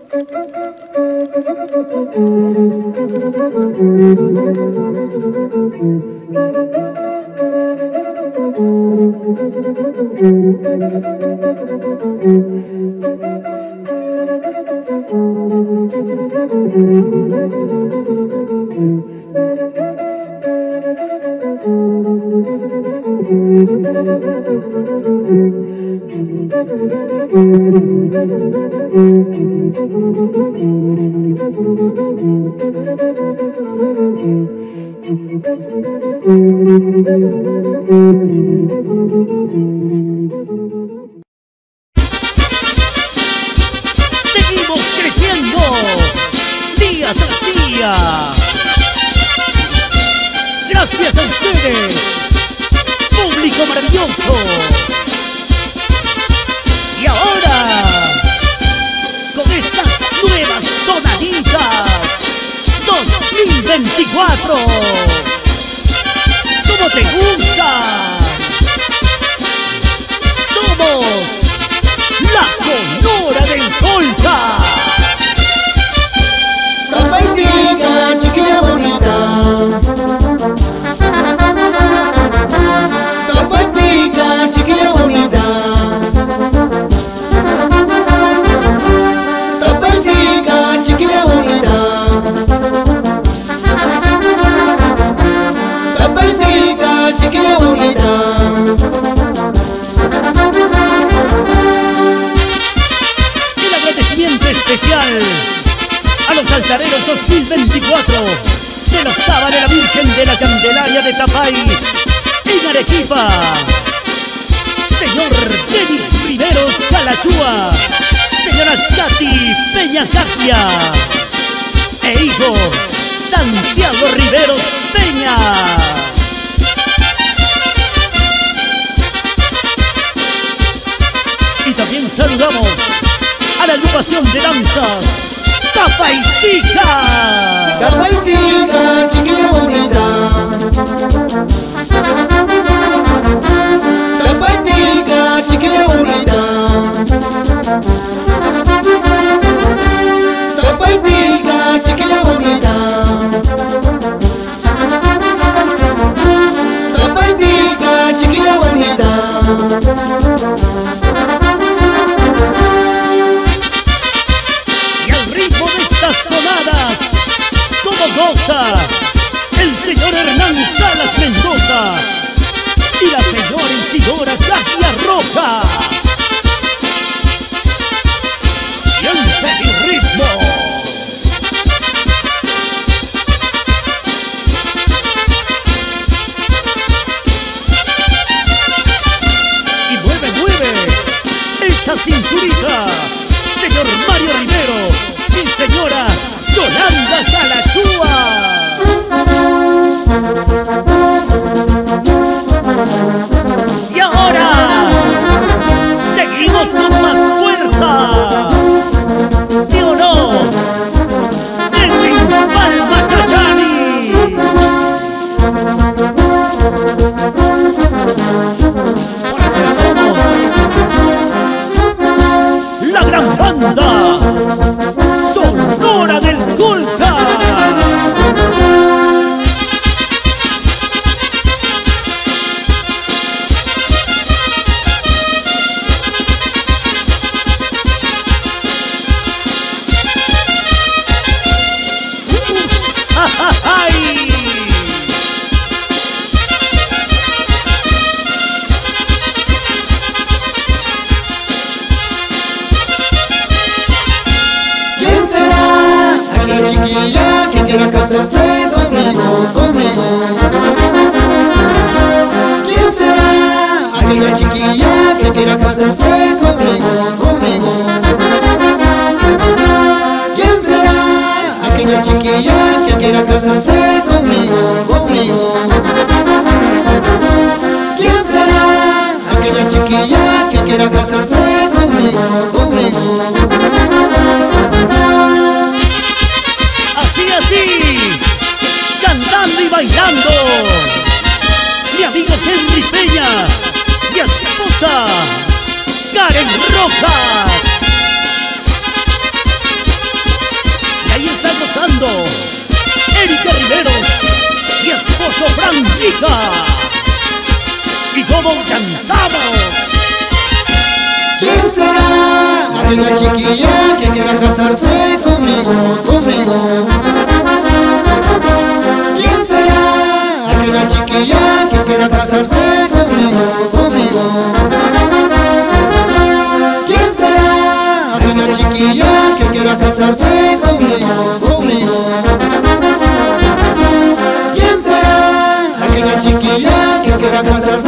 Seguimos creciendo día tras día. Gracias a ustedes, público maravilloso. Y ahora, con estas nuevas tonaditas 2024, ¿cómo te gusta? Somos la Sonora del Colca. Tapaitica, chiquilla bonita. Tapaitica, chiquilla bonita. Tapaitica, chiquilla bonita. Tapaitica, chiquilla bonita. El agradecimiento especial a los altareros 2024 de la octava de la Virgen de la Candelaria de Tapay en Arequipa. Señor Denis Riveros Calachúa, señora Katy Peña Catia e hijo Santiago Riveros Peña. Y también saludamos a la agrupación de danzas Tapaitica. Tapaitica, chiquilla bonita. Tapaitica, chiquilla bonita. Tapaitica, chiquilla bonita. Tapaitica, chiquilla bonita. Y al ritmo de estas tonadas, como goza el señor Hernán Salas Mendoza y la señora Isidora Katia Rojas. Siente mi ritmo. Y mueve, mueve esa cinturita, señor Mario Rivero y señora Yolanda Calachúa. Y ahora seguimos con más fuerza. ¿Sí o no? Edwin Palma Cachani. Porque somos la gran banda Sonora del Colca. ¡Ay! ¿Quién será aquella chiquilla que quiera casarse conmigo, conmigo? ¿Quién será aquella chiquilla que quiera casarse conmigo, conmigo? ¿Quién será aquella chiquilla que quiera casarse conmigo, conmigo? ¿Quién será aquella chiquilla que quiera casarse conmigo, conmigo? Así, así, cantando y bailando, mi amigo Henry Peña y esposa Karen Rojas. pasando Erika Riveros y esposo Fran Vija. Y como cantamos. ¿Quién será aquella chiquilla que quiera casarse conmigo, conmigo? ¿Quién será aquella chiquilla que quiera casarse conmigo, conmigo? ¿Quién será aquella chiquilla que quiera casarse conmigo, conmigo? ¿Quién será aquella chiquilla que quiera casarse